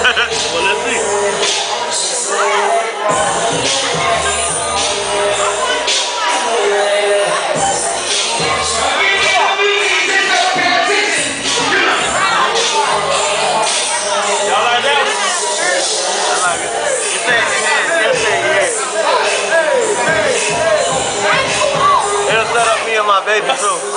Well, let's see. Y'all like that? I like it. You say yeah. It'll set up me and my baby too.